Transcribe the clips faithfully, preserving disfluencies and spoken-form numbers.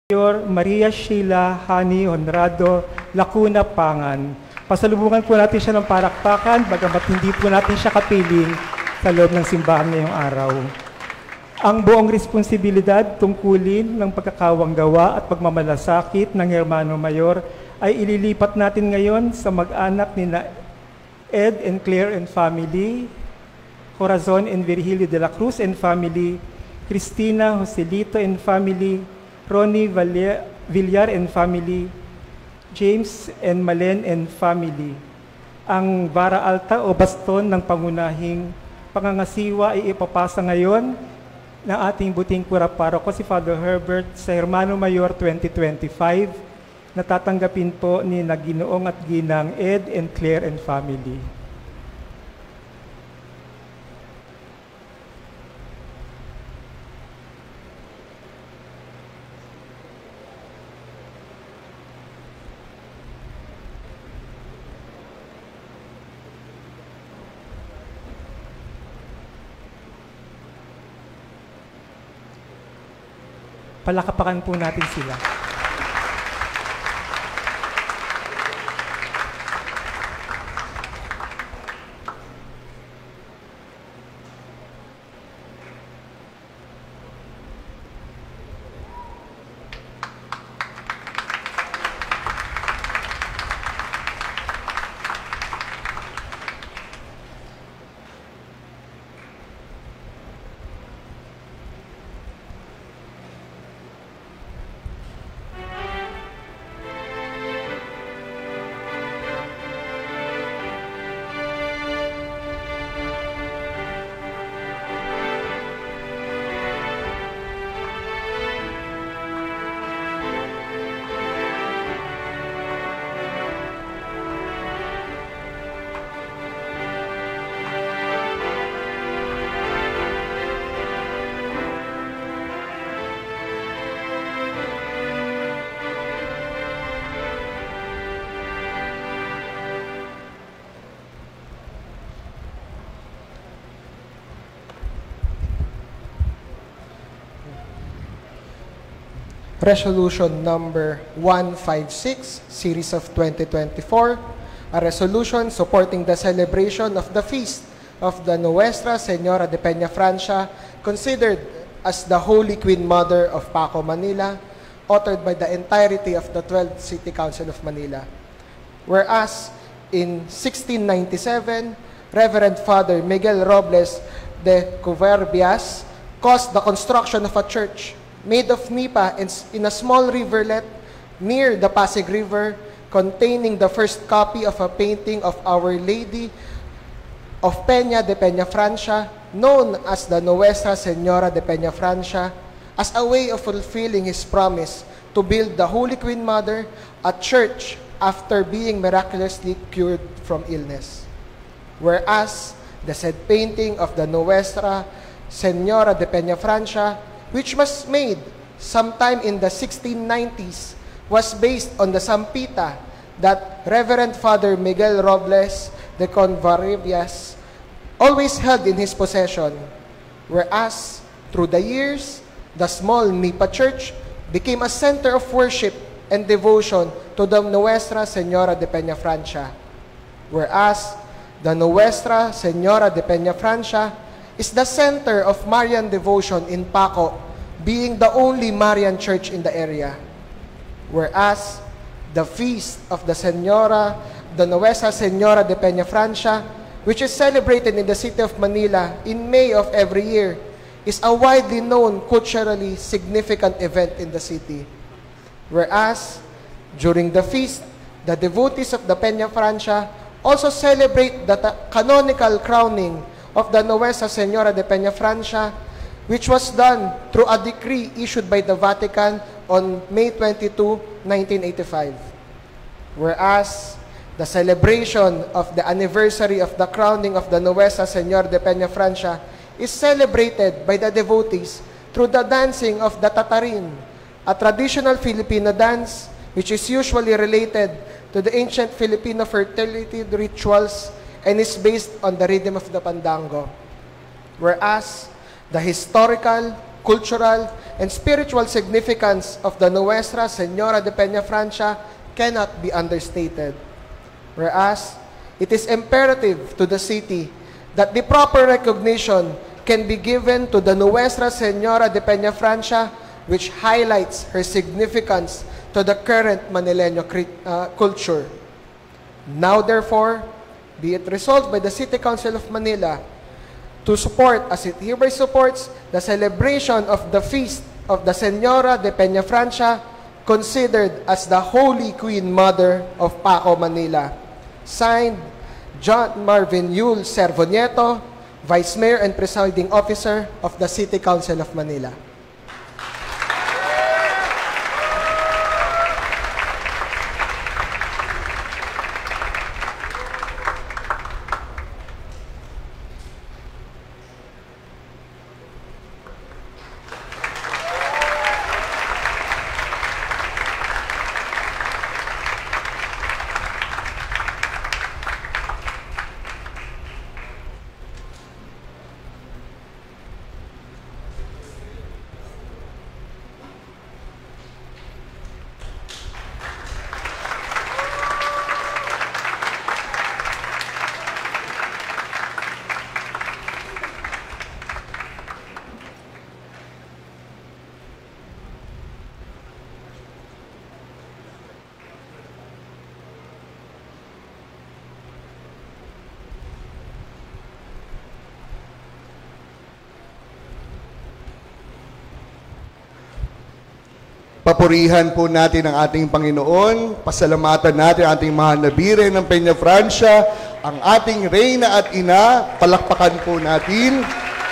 Mayor Maria Sheila Hani Honrado Lacuna Pangan. Pasalubungan po natin siya ng palakpakan, bagamat hindi po natin siya kapiling sa loob ng simbahan ngayong araw. Ang buong responsibilidad, tungkulin ng pagkakawanggawa at pagmamalasakit ng Hermano Mayor ay ililipat natin ngayon sa mag-anak ni na Ed and Claire and family, Corazon and Virgilio de la Cruz and family, Cristina Joselito and family, Ronnie Villar and family, James and Malen and family. Ang vara alta o baston ng pangunahing pangangasiwa ay ipapasa ngayon ng ating buting kuraparoko si Father Herbert sa Hermano Mayor twenty twenty-five na tatanggapin po ni Naginoong at Ginang Ed and Claire and family. Palakapakan po natin sila. Resolution number one fifty-six, series of twenty twenty-four, a resolution supporting the celebration of the feast of the Nuestra Señora de Peña Francia, considered as the Holy Queen Mother of Paco, Manila, authored by the entirety of the twelfth City Council of Manila. Whereas, in sixteen ninety-seven, Reverend Father Miguel Robles de Covarrubias caused the construction of a church made of nipa in a small riverlet near the Pasig River, containing the first copy of a painting of Our Lady of Peña de Peña Francia, known as the Nuestra Señora de Peña Francia, as a way of fulfilling his promise to build the Holy Queen Mother a church after being miraculously cured from illness. Whereas, the said painting of the Nuestra Señora de Peña Francia, which was made sometime in the sixteen nineties, was based on the Sampita that Reverend Father Miguel Robles de Covarrubias always held in his possession. Whereas, through the years, the small Nipa Church became a center of worship and devotion to the Nuestra Señora de Peña Francia. Whereas, the Nuestra Señora de Peña Francia is the center of Marian devotion in Paco, being the only Marian church in the area. Whereas, the feast of the Señora, the Nuestra Señora de Peña Francia, which is celebrated in the city of Manila in May of every year, is a widely known culturally significant event in the city. Whereas, during the feast, the devotees of the Peña Francia also celebrate the canonical crowning of the Nuestra Señora de Peña Francia, which was done through a decree issued by the Vatican on May twenty-second, nineteen eighty-five. Whereas, the celebration of the anniversary of the crowning of the Nuestra Señora de Peña Francia is celebrated by the devotees through the dancing of the Tatarin, a traditional Filipino dance which is usually related to the ancient Filipino fertility rituals and is based on the rhythm of the pandango. Whereas, the historical, cultural, and spiritual significance of the Nuestra Señora de Peña Francia cannot be understated. Whereas, it is imperative to the city that the proper recognition can be given to the Nuestra Señora de Peña Francia, which highlights her significance to the current Manileño uh, culture. Now, therefore, be it resolved by the City Council of Manila to support, as it hereby supports, the celebration of the feast of the Señora de Peña Francia, considered as the Holy Queen Mother of Paco, Manila. Signed, John Marvin Yul Servo Nieto, Vice Mayor and Presiding Officer of the City Council of Manila. Papurihan po natin ang ating Panginoon, pasalamatan natin ang ating mahal na Birhen ng Peña Francia, ang ating Reyna at Ina, palakpakan po natin.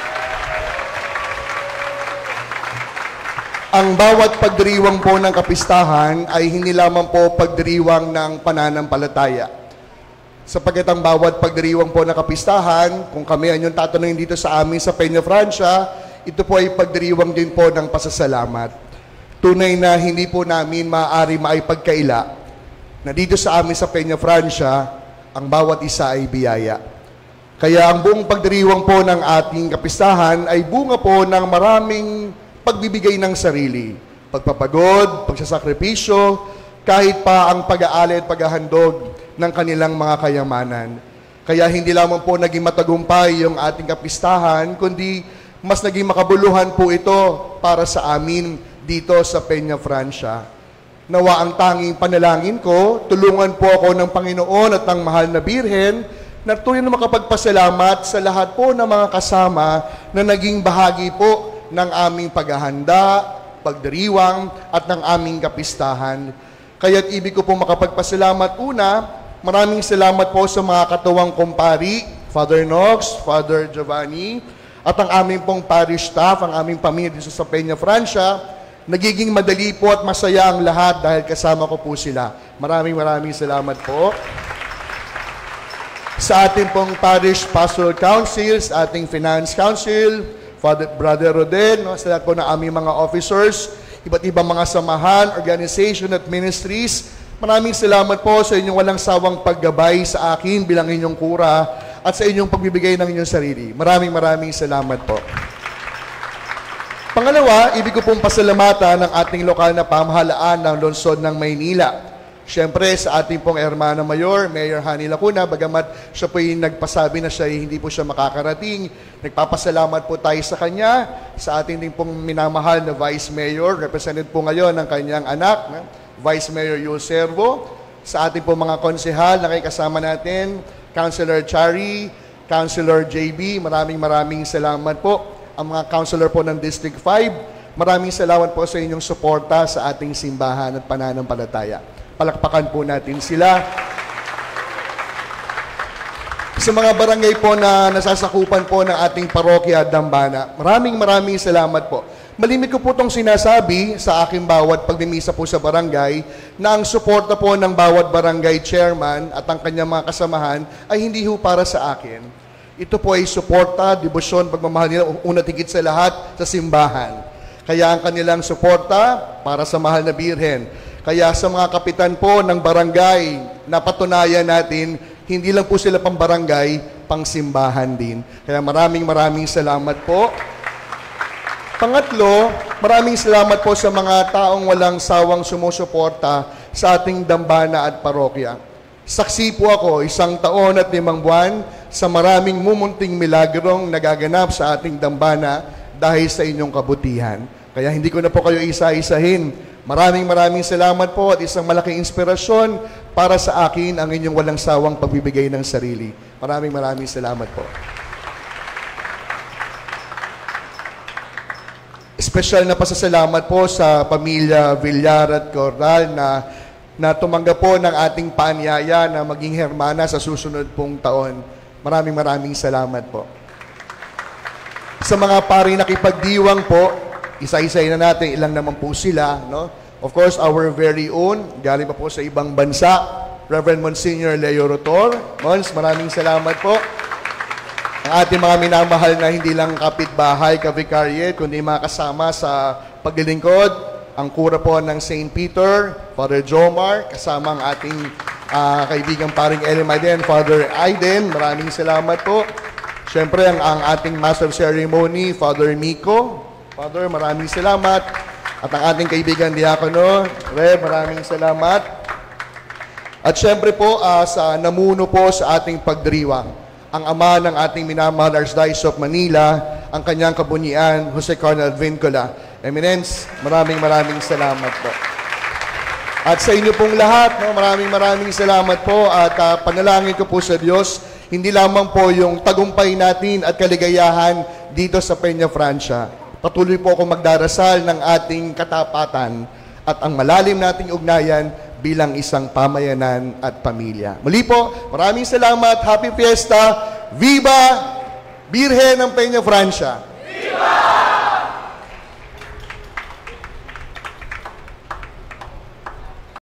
Ang bawat pagdiriwang po ng kapistahan ay hindi lamang po pagdiriwang ng pananampalataya. Sapagkat ang bawat pagdiriwang po ng kapistahan, kung kami ang yung tatanungin dito sa amin sa Peña Francia, ito po ay pagdiriwang din po ng pasasalamat. Tunay na hindi po namin maaari maipagkaila na dito sa amin sa Peña Francia, ang bawat isa ay biyaya. Kaya ang buong pagdiriwang po ng ating kapistahan ay bunga po ng maraming pagbibigay ng sarili, pagpapagod, pagsasakripisyo, kahit pa ang pag-aali at paghahandog ng kanilang mga kayamanan. Kaya hindi lamang po naging matagumpay yung ating kapistahan, kundi mas naging makabuluhan po ito para sa amin dito sa Peña Francia. Nawa ang tanging panalangin ko, tulungan po ako ng Panginoon at ng mahal na Birhen na tuloy na makapagpasalamat sa lahat po ng mga kasama na naging bahagi po ng aming paghahanda, pagdiriwang at ng aming kapistahan. Kaya't ibig ko po makapagpasalamat una, maraming salamat po sa mga katuwang kumpari, Father Knox, Father Giovanni, at ang aming pong parish staff, ang aming pamilya dito sa Peña Francia. Nagiging madali po at masaya ang lahat dahil kasama ko po sila. Maraming maraming salamat po. Sa ating pong Parish Pastoral Council, sa ating Finance Council, Father, Brother Rodel, no, sa lahat po ng aming mga officers, iba't ibang mga samahan, organization at ministries, maraming salamat po sa inyong walang sawang paggabay sa akin bilang inyong kura at sa inyong pagbibigay ng inyong sarili. Maraming maraming salamat po. Pangalawa, ibig ko pong pasalamatan ng ating lokal na pamahalaan ng lungsod ng Maynila. Siyempre, sa ating pong Hermana Mayor, Mayor Hani Lacuna, bagamat siya po yung nagpasabi na siya hindi po siya makakarating, nagpapasalamat po tayo sa kanya, sa ating din pong minamahal na Vice Mayor, represented po ngayon ng kanyang anak, Vice Mayor Yul Servo, sa ating pong mga konsehal na kasama natin, Councilor Chari, Councilor J B, maraming maraming salamat po. Ang mga councilor po ng District five, maraming salamat po sa inyong suporta sa ating simbahan at pananampalataya. Palakpakan po natin sila. Sa mga barangay po na nasasakupan po ng ating parokya at dambana, maraming maraming salamat po. Malimit ko po itong sinasabi sa aking bawat pagmimisa po sa barangay na ang suporta po ng bawat barangay chairman at ang kanyang mga kasamahan ay hindi ho para sa akin. Ito po ay suporta, debosyon, pagmamahal nila, una tigit sa lahat sa simbahan. Kaya ang kanilang suporta para sa mahal na Birhen. Kaya sa mga kapitan po ng barangay, napatunayan natin, hindi lang po sila pang barangay, pang simbahan din. Kaya maraming maraming salamat po. Pangatlo, maraming salamat po sa mga taong walang sawang sumusuporta sa ating dambana at parokya. Saksi po ako, isang taon at limang buwan sa maraming mumunting milagrong nagaganap sa ating dambana dahil sa inyong kabutihan. Kaya hindi ko na po kayo isa-isahin. Maraming maraming salamat po at isang malaking inspirasyon para sa akin ang inyong walang sawang pagbibigay ng sarili. Maraming maraming salamat po. Espesyal na pasasalamat po sa pamilya Villar at Corral na na tumanggap po ng ating paanyaya na maging hermana sa susunod pong taon. Maraming maraming salamat po. Sa mga pari nakipagdiwang po, isa-isay na natin ilang naman po sila, no? Of course, our very own, galing pa po sa ibang bansa, Reverend Monsignor Leo Rotor. Mons, maraming salamat po. Ang ating mga minamahal na hindi lang kapitbahay, ka-vicariate, kundi mga kasama sa paglilingkod, ang kura po ng Saint Peter, Father Jomar, kasama ang ating uh, kaibigang paring Elim Aiden, Father Aiden, maraming salamat po. Siyempre, ang, ang ating Master of Ceremony, Father Miko. Father, maraming salamat. At ang ating kaibigan Diakono, Rev, maraming salamat. At siyempre po, uh, sa namuno po sa ating pagdiriwang, ang ama ng ating minamahal Archdiocese of Manila, ang kanyang kabunyian, Jose Cardinal Vincula. Eminence, maraming maraming salamat po. At sa inyo pong lahat, no, maraming maraming salamat po at uh, panalangin ko po sa Diyos, hindi lamang po yung tagumpay natin at kaligayahan dito sa Peña Francia. Patuloy po ako magdarasal ng ating katapatan at ang malalim nating ugnayan bilang isang pamayanan at pamilya. Muli po, maraming salamat. Happy Fiesta. Viva Birhen ng Peña Francia.